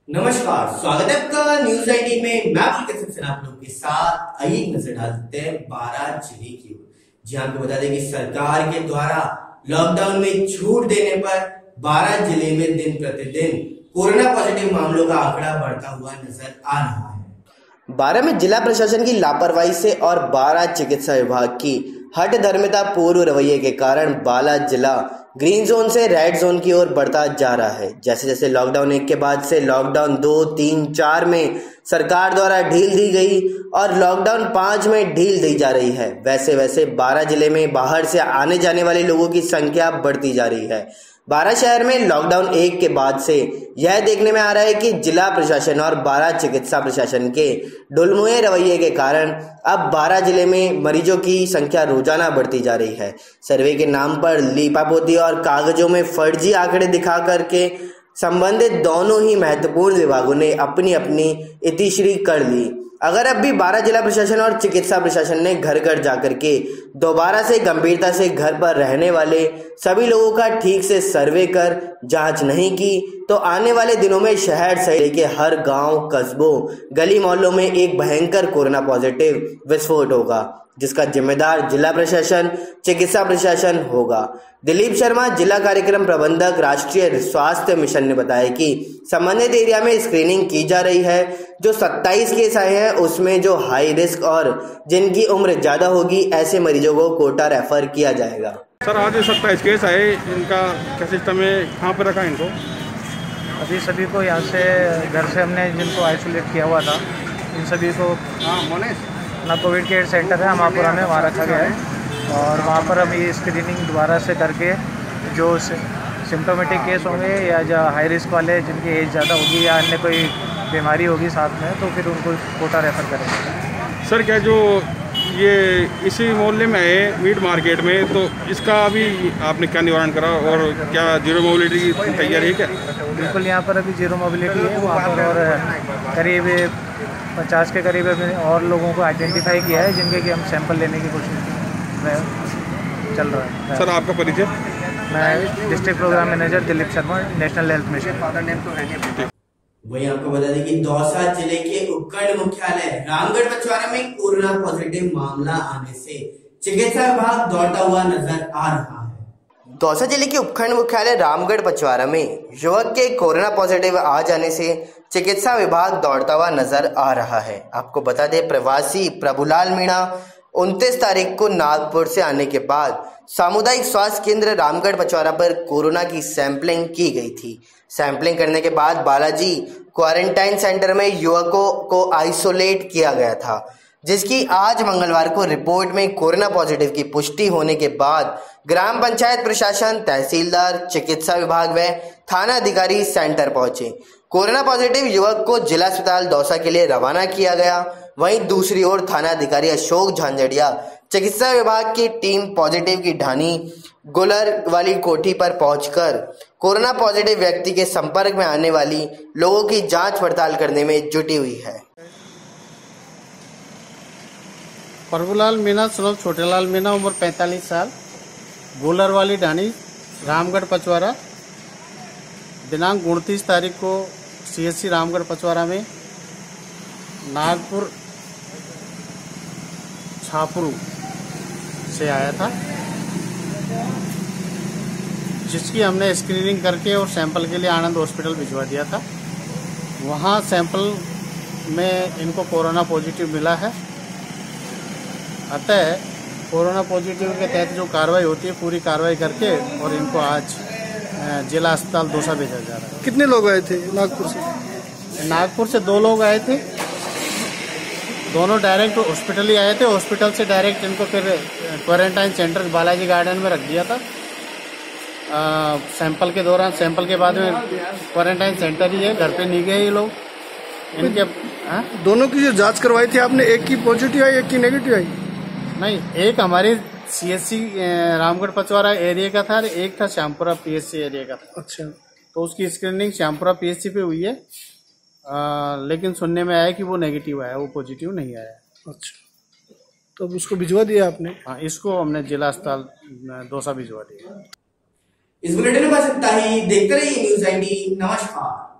नमस्कार, स्वागत है आपका न्यूज 19 में। मैं पुलकित सक्सेना आप लोग के साथ। आइए एक नजर डालते हैं 12 जिले की ओर, जहां आपको बता दें कि सरकार के द्वारा लॉकडाउन में छूट देने पर 12 जिले में दिन प्रतिदिन कोरोना पॉजिटिव मामलों का आंकड़ा बढ़ता हुआ नजर आ रहा है। 12 में जिला प्रशासन की लापरवाही से और 12 चिकित्सा विभाग की हठधर्मिता पूर्व रवैये के कारण बाला जिला ग्रीन जोन से रेड जोन की ओर बढ़ता जा रहा है। जैसे जैसे लॉकडाउन 1 के बाद से लॉकडाउन 2, 3, 4 में सरकार द्वारा ढील दी गई और लॉकडाउन 5 में ढील दी जा रही है, वैसे वैसे 12 जिले में बाहर से आने जाने वाले लोगों की संख्या बढ़ती जा रही है। 12 शहर में लॉकडाउन 1 के बाद से यह देखने में आ रहा है कि जिला प्रशासन और 12 चिकित्सा प्रशासन के ढुलमुहे रवैये के कारण अब 12 जिले में मरीजों की संख्या रोजाना बढ़ती जा रही है। सर्वे के नाम पर लीपापोती और कागजों में फर्जी आंकड़े दिखा करके संबंधित दोनों ही महत्वपूर्ण विभागों ने अपनी अपनी इतिश्री कर ली। अगर अब भी 12 जिला प्रशासन और चिकित्सा प्रशासन ने घर घर जाकर के दोबारा से गंभीरता से घर पर रहने वाले सभी लोगों का ठीक से सर्वे कर जांच नहीं की तो आने वाले दिनों में शहर से लेकर हर गांव, कस्बों, गली मोहल्लों में एक भयंकर कोरोना पॉजिटिव विस्फोट होगा, जिसका जिम्मेदार जिला प्रशासन, चिकित्सा प्रशासन होगा। दिलीप शर्मा, जिला कार्यक्रम प्रबंधक, राष्ट्रीय स्वास्थ्य मिशन ने बताया कि संबंधित एरिया में स्क्रीनिंग की जा रही है। जो 27 केस आए हैं उसमें जो हाई रिस्क और जिनकी उम्र ज्यादा होगी ऐसे मरीजों को कोटा रेफर किया जाएगा। सर, आज 27 केस आए, इनका क्या सिस्टम है, कहाँ पर रखा इनको? अभी सभी को यहाँ से घर से हमने जिनको आइसोलेट किया हुआ था इन सभी को अपना कोविड केयर सेंटर है हमापुरा में, वहाँ रखा गया है और वहाँ पर हम ये स्क्रीनिंग दोबारा से करके जो सिम्टोमेटिक केस होंगे या जो हाई रिस्क वाले जिनकी एज ज़्यादा होगी या अन्य कोई बीमारी होगी साथ में तो फिर उनको कोटा रेफर करेंगे। सर, क्या जो ये इसी मोहल्ले में है मीट मार्केट में, तो इसका अभी आपने क्या निवारण करा और क्या जीरो मोबिलिटी की तैयारी है क्या? बिल्कुल, यहाँ पर अभी जीरो मोबिलिटी है वहाँ पर और करीब 50 के करीब और लोगों को आइडेंटिफाई किया है जिनके कि हम सैंपल लेने की कोशिश में चल रहा है। सर, आपका परिचय? मैं district program manager Dilip Sharma, national health mission. वहीं आपको बता दें कि दौसा जिले के उपखंड मुख्यालय रामगढ़ पचवारा में कोरोना पॉजिटिव मामला आने से चिकित्सा विभाग दौड़ता हुआ नजर आ रहा है। दौसा जिले के उपखंड मुख्यालय रामगढ़ पचवारा में युवक के कोरोना पॉजिटिव आ जाने से चिकित्सा विभाग दौड़ता हुआ नजर आ रहा है। आपको बता दें, प्रवासी प्रभुलाल मीणा 29 तारीख को नागपुर से आने के बाद सामुदायिक स्वास्थ्य केंद्र रामगढ़ पचवारा पर कोरोना की सैंपलिंग की गई थी। सैंपलिंग करने के बाद बालाजी क्वारंटाइन सेंटर में युवकों को आइसोलेट किया गया था, जिसकी आज मंगलवार को रिपोर्ट में कोरोना पॉजिटिव की पुष्टि होने के बाद ग्राम पंचायत प्रशासन, तहसीलदार, चिकित्सा विभाग व थाना अधिकारी सेंटर पहुंचे। कोरोना पॉजिटिव युवक को जिला अस्पताल दौसा के लिए रवाना किया गया। वहीं दूसरी ओर थाना अधिकारी अशोक झांझड़िया, चिकित्सा विभाग की टीम पॉजिटिव की ढानी गुलर वाली कोठी पर पहुंचकर कोरोना पॉजिटिव व्यक्ति के संपर्क में आने वाली लोगों की जांच पड़ताल करने में जुटी हुई है। प्रभुलाल मीणा सनोफ छोटेलाल मीणा, उम्र 45 साल, गोलर वाली ढानी, रामगढ़ पचवारा। दिनांक 29 तारीख को CHC रामगढ़ पचवारा में नागपुर छापुरू से आया था, जिसकी हमने स्क्रीनिंग करके और सैंपल के लिए आनंद हॉस्पिटल भिजवा दिया था। वहाँ सैंपल में इनको कोरोना पॉजिटिव मिला है। अतः कोरोना पॉजिटिव के तहत जो कार्रवाई होती है पूरी कार्रवाई करके और इनको आज जिला अस्पताल दौसा भेजा जा रहा है। कितने लोग आए थे नागपुर से? नागपुर से 2 लोग आए थे, दोनों डायरेक्ट हॉस्पिटल ही आए थे। हॉस्पिटल से डायरेक्ट इनको फिर क्वारंटाइन सेंटर बालाजी गार्डन में रख दिया था। सैंपल के दौरान, सैंपल के बाद में क्वारंटाइन सेंटर ही है, घर पे नहीं गए ये लोग। इनके दोनों की जो जांच करवाई थी आपने, एक की पॉजिटिव आई, एक की नेगेटिव आई? नहीं, एक हमारे CHC रामगढ़ पचवारा एरिया का था, एक था श्यामपुरा PSC एरिया का था। अच्छा, तो उसकी स्क्रीनिंग श्यामपुरा PSC पे हुई है, लेकिन सुनने में आया कि वो नेगेटिव आया, वो पॉजिटिव नहीं आया। अच्छा, तो उसको भिजवा दिया आपने? हाँ, इसको हमने जिला अस्पताल दौसा भिजवा दिया। इस बुलेटिन में बस इतना ही। देखते रहिए न्यूज 19। नमस्कार।